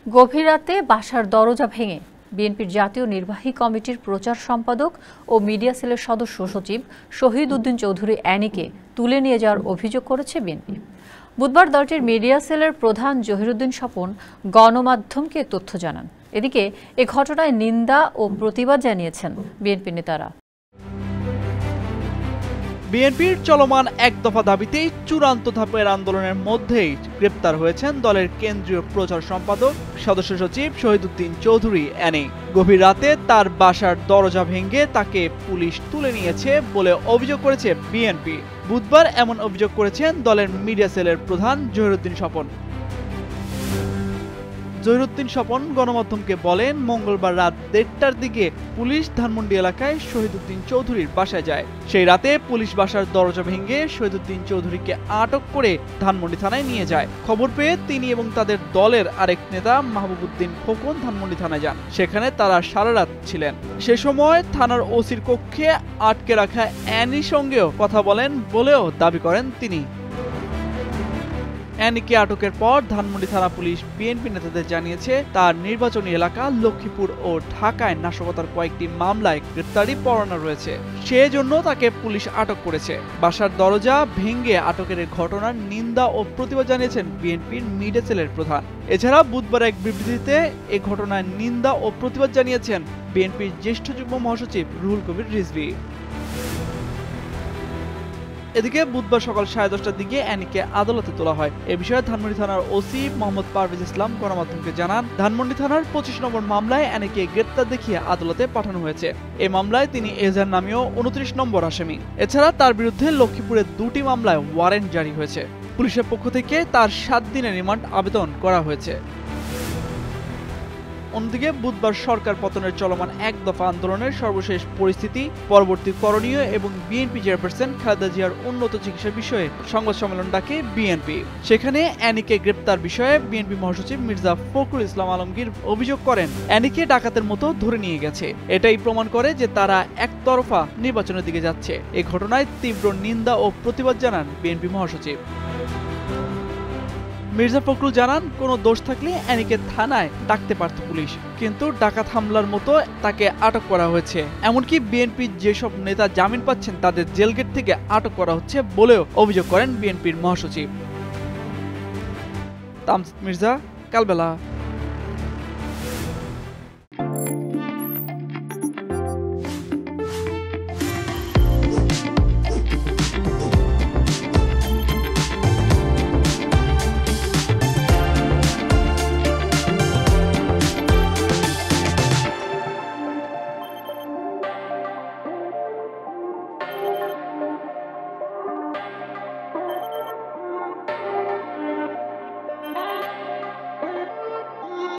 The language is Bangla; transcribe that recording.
গভীর রাতে বাসার দরজা ভেঙে বিএনপির জাতীয় নির্বাহী কমিটির প্রচার সম্পাদক ও মিডিয়া সেলের সদস্য সচিব শহীদ উদ্দিন চৌধুরী অ্যানিকে তুলে নিয়ে যাওয়ার অভিযোগ করেছে বিএনপি। বুধবার দলটির মিডিয়া সেলের প্রধান জহিরুদ্দিন স্বপন গণমাধ্যমকে তথ্য জানান। এদিকে এ ঘটনায় নিন্দা ও প্রতিবাদ জানিয়েছেন বিএনপি নেতারা। বিএনপির চলমান এক দফা দাবিতেই চূড়ান্ত ধাপের আন্দোলনের মধ্যেই গ্রেপ্তার হয়েছেন দলের কেন্দ্রীয় প্রচার সম্পাদক সদস্য সচিব শহীদ উদ্দিন চৌধুরী অ্যানি। গভীর রাতে তার বাসার দরজা ভেঙে তাকে পুলিশ তুলে নিয়েছে বলে অভিযোগ করেছে বিএনপি। বুধবার এমন অভিযোগ করেছেন দলের মিডিয়া সেলের প্রধান জহিরুদ্দিন স্বপন। জহিরুদ্দিন স্বপন গণমাধ্যমকে বলেন, মঙ্গলবার রাত 1:30টার দিকে পুলিশ ধানমন্ডি এলাকায় শহীদ উদ্দিন চৌধুরীর বাসায় যায়। সেই রাতে পুলিশ বাসার দরজা ভেঙে শহীদ উদ্দিন চৌধুরীকে আটক করে ধানমন্ডি থানায় নিয়ে যায়। খবর পেয়ে তিনি এবং তাদের দলের আরেক নেতা মাহবুব উদ্দিন খোকন ধানমন্ডি থানায় যান। সেখানে তারা সারা রাত ছিলেন। সে সময় থানার ওসির কক্ষে আটকে রাখা অ্যানির সঙ্গেও কথা বলেন বলেও দাবি করেন তিনি। অ্যানিকে আটকের পর ধানমন্ডি থানা পুলিশ বিএনপি নেতাদের জানিয়েছে তার নির্বাচনী এলাকা লক্ষ্মীপুর ও ঢাকায় নাশকতার কয়েকটি মামলায় গ্রেপ্তারি পরোয়ানা রয়েছে, সেজন্য তাকে পুলিশ আটক করেছে। বাসার দরজা ভেঙে আটকের ঘটনার নিন্দা ও প্রতিবাদ জানিয়েছেন বিএনপির মিডিয়া সেলের প্রধান। এছাড়া বুধবার এক বিবৃতিতে এ ঘটনার নিন্দা ও প্রতিবাদ জানিয়েছেন বিএনপির জ্যেষ্ঠ যুগ্ম মহাসচিব রুহুল কবির রিজভী। এদিকে বুধবার সকাল 10:30টার দিকে অ্যানিকে আদালতে তোলা হয়। এ বিষয়ে ধানমন্ডি থানার ওসি মোহাম্মদ পারভেজ ইসলাম গণমাধ্যমকে জানান, ধানমন্ডি থানার 25 নম্বর মামলায় অ্যানিকে গ্রেপ্তার দেখিয়ে আদালতে পাঠানো হয়েছে। এই মামলায় তিনি এজাহার নামীয় 29 নম্বর আসামি। এছাড়া তার বিরুদ্ধে লক্ষ্মীপুরের 2টি মামলায় ওয়ারেন্ট জারি হয়েছে। পুলিশের পক্ষ থেকে তার 7 দিনের রিমান্ড আবেদন করা হয়েছে। অন্যদিকে বুধবার সরকার পতনের চলমান এক দফা আন্দোলনের সর্বশেষ পরিস্থিতি, পরবর্তী করণীয় এবং বিএনপি চেয়ারপারসন খালেদা জিয়ার উন্নত চিকিৎসা বিষয়ে সংবাদ সম্মেলন ডাকে বিএনপি। সেখানে অ্যানিকে গ্রেপ্তার বিষয়ে বিএনপি মহাসচিব মির্জা ফখরুল ইসলাম আলমগীর অভিযোগ করেন, অ্যানিকে ডাকাতের মতো ধরে নিয়ে গেছে। এটাই প্রমাণ করে যে তারা একতরফা নির্বাচনের দিকে যাচ্ছে। এই ঘটনায় তীব্র নিন্দা ও প্রতিবাদ জানান বিএনপি মহাসচিব। মির্জা ফখরুল জানান, কোনো দোষ থাকলে অ্যানিকে থানায় ডাকতে পারত পুলিশ, কিন্তু ডাকাত হামলার মতো তাকে আটক করা হয়েছে। এমনকি বিএনপির যেসব নেতা জামিন পাচ্ছেন তাদের জেলগেট থেকে আটক করা হচ্ছে বলেও অভিযোগ করেন বিএনপির মহাসচিব। তামজিদ মির্জা, কালবেলা।